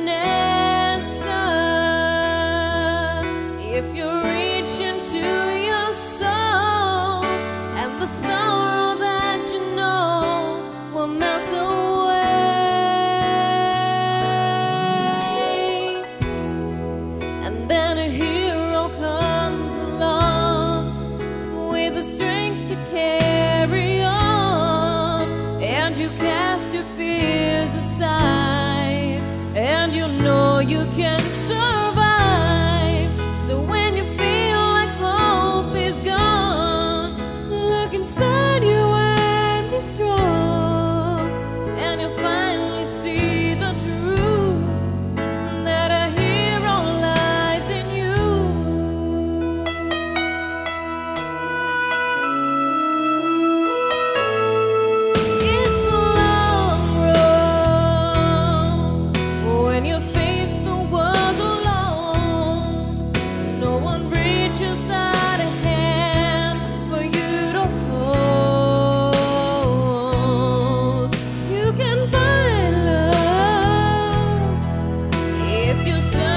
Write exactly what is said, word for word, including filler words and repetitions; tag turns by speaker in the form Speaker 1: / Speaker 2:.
Speaker 1: an answer if you reach into your soul, and the sorrow that you know will melt away. And then a hero comes along with the strength to carry on, and you cast your fears aside, and you know you can survive. So when you feel like hope is gone, look inside you and be strong, and you'll finally see the truth, that a hero lies in you. It's a long road when you face the world alone. No one reaches out a hand for you to hold. You can find love if you search